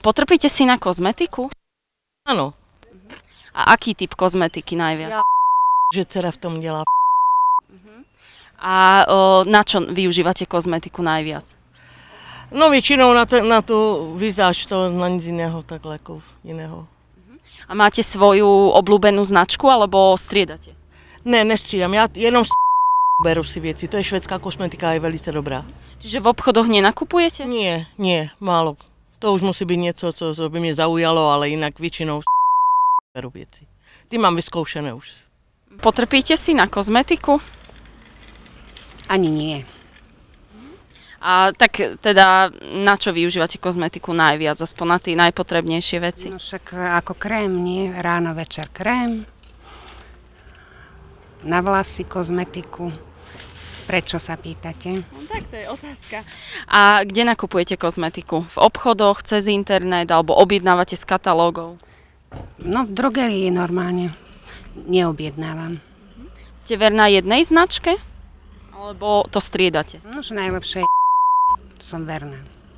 Potrpíte si na kozmetiku? Áno. A aký typ kozmetiky najviac? Že dcera v tom delá. A na čo využívate kozmetiku najviac? No väčšinou na tú vizáž, to na nic iného, tak lekov iného. A máte svoju obľúbenú značku, alebo striedate? Ne, nestřídam, ja jenom beru si veci, to je švédská kosmetika, je velice dobrá. Čiže v obchodoch nenakupujete? Nie, málo. To už musí byť niečo, co by mě zaujalo, ale inak väčšinou beru veci. Ty mám vyskoušené už. Potrpíte si na kozmetiku? Ani nie. A tak teda na čo využívate kozmetiku najviac? Aspoň na tie najpotrebnejšie veci? No však ako krém, nie? Ráno, večer krém. Na vlasy kozmetiku. Prečo sa pýtate? No, tak to je otázka. A kde nakupujete kozmetiku? V obchodoch, cez internet alebo objednávate z katalógov? No v drogerii normálne. Neobjednávam. Ste verná jednej značke? Alebo to striedate? No že najlepšie som verná.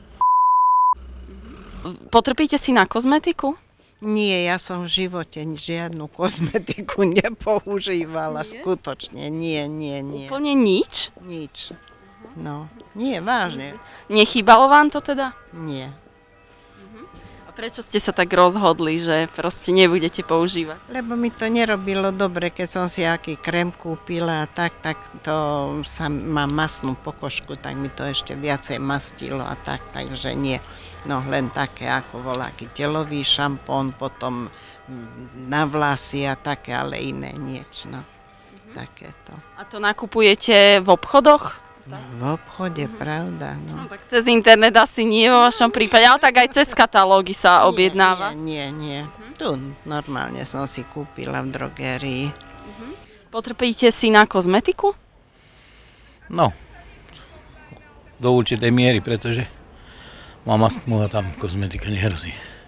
Potrpíte si na kozmetiku? Nie, ja som v živote žiadnu kozmetiku nepoužívala, skutočne, nie. Úplne nič? Nič. No, nie, vážne, Nechýbalo vám to teda? nie. A prečo ste sa tak rozhodli, že proste nebudete používať? Lebo mi to nerobilo dobre, keď som si aký krém kúpila a tak to mám masnú pokožku, tak mi to ešte viacej mastilo a tak, takže nie. No len také ako voľaký telový šampón, potom na vlasy a také, ale iné niečo, no. Takéto. A to nakupujete v obchodoch? V obchode, pravda, no. No tak cez internet asi nie vo vašom prípade, ale tak aj cez katalógy sa objednáva. Nie. Tu normálne som si kúpila v drogérii. Potrpíte si na kozmetiku? No, do určitej miery, pretože mám astmu a tam kozmetika nehrozí.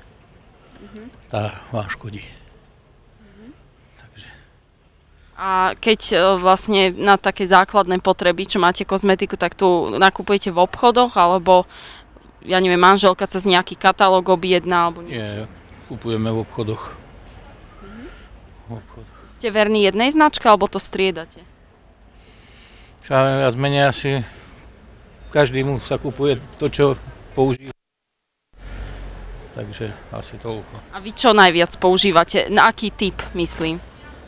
Tá vám škodí. Takže. A keď vlastne na také základné potreby, čo máte kozmetiku, tak tu nakupujete v obchodoch, alebo ja neviem, manželka cez nejaký katalóg objedná, alebo niečo? Nie, kupujeme v obchodoch. Ste verní jednej značke, alebo to striedate? Viac menej asi každému sa kupuje to, čo používa. Takže asi toľko. A vy čo najviac používate? Na aký typ, myslím?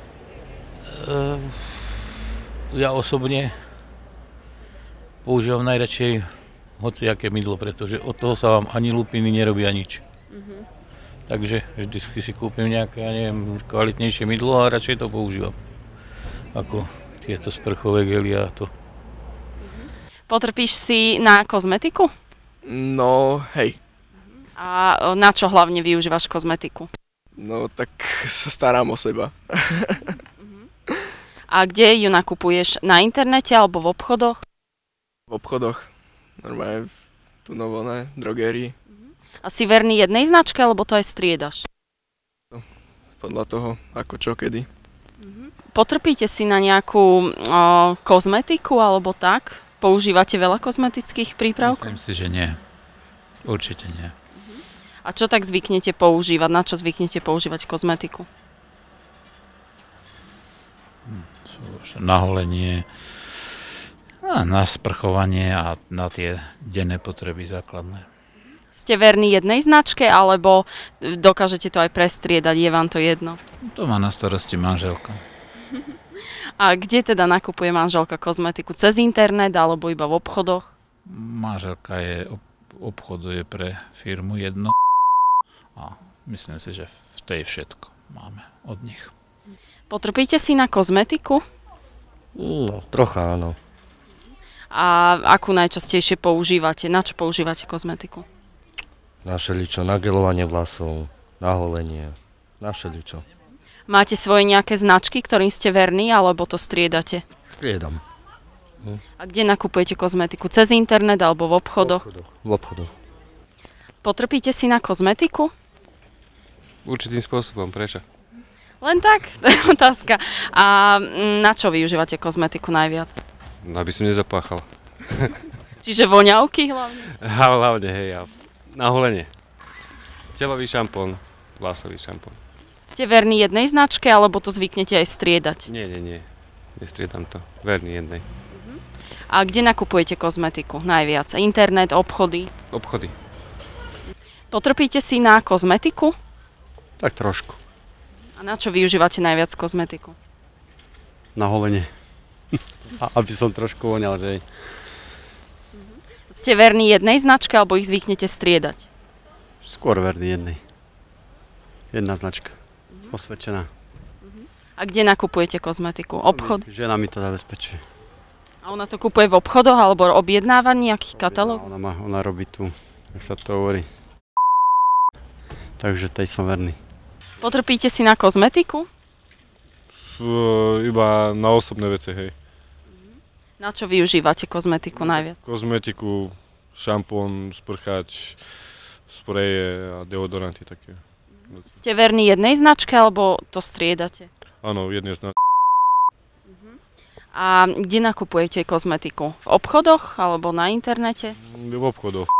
Ja osobne používam najradšej hociaké mydlo, pretože od toho sa vám ani lupiny nerobia nič. Takže vždycky si kúpim nejaké, ja neviem, kvalitnejšie mydlo a radšej to používam. Ako tieto sprchové gely a to. Potrpíš si na kozmetiku? No, hej. A na čo hlavne využívaš kozmetiku? No, tak sa starám o seba. A kde ju nakupuješ? Na internete alebo v obchodoch? V obchodoch. Normálne tu na drogérii. A si verný jednej značke, alebo to aj striedaš? Podľa toho, ako čo, kedy. Potrpíte si na nejakú kozmetiku alebo tak? Používate veľa kozmetických prípravkov? Myslím si, že nie. Určite nie. A čo tak zvyknete používať? Na čo zvyknete používať kozmetiku? Na holenie, na sprchovanie a na tie denné potreby základné. Ste verní jednej značke, alebo dokážete to aj prestriedať? Je vám to jedno? To má na starosti manželka. A kde teda nakupuje manželka kozmetiku? Cez internet alebo iba v obchodoch? Manželka obchoduje pre firmu jedno a myslím si, že v tej všetko máme od nich. Potrpíte si na kozmetiku? No, trocha áno. A akú najčastejšie používate? Na čo používate kozmetiku? Na všeličo, na gelovanie vlasov, na holenie, na všeličo. Máte svoje nejaké značky, ktorým ste verní, alebo to striedate? Striedam. A kde nakupujete kozmetiku? Cez internet alebo v obchodoch? V obchodoch. Potrpíte si na kozmetiku? Určitým spôsobom, prečo? Len tak, to je otázka. A na čo využívate kozmetiku najviac? Aby som nezapáchal. Čiže voňavky hlavne? Hlavne, hej, a na holenie. Telový šampón, vlasový šampón. Ste verní jednej značke, alebo to zvyknete aj striedať? Nie. Nestriedam to. Verný jednej. A kde nakupujete kozmetiku najviac? Internet, obchody? Obchody. Potrpíte si na kozmetiku? Tak trošku. A na čo využívate najviac kozmetiku? Na holenie. Aby som trošku voňal, že... Ste verní jednej značke, alebo ich zvyknete striedať? Skôr verný jednej. Jedna značka. Osvedčená. A kde nakupujete kozmetiku? Obchod? Žena mi to zabezpečuje. A ona to kupuje v obchodoch, alebo objednáva nejaký katalóg? Ona robí tu, jak sa to hovorí. Takže tej som verný. Potrpíte si na kozmetiku? Iba na osobné veci, hej. Na čo využívate kozmetiku najviac? Kozmetiku, šampón, sprchač, spreje a deodoranty také. Ste verní jednej značke, alebo to striedate? Áno, jednej značke. A kde nakupujete kozmetiku? V obchodoch alebo na internete? V obchodoch.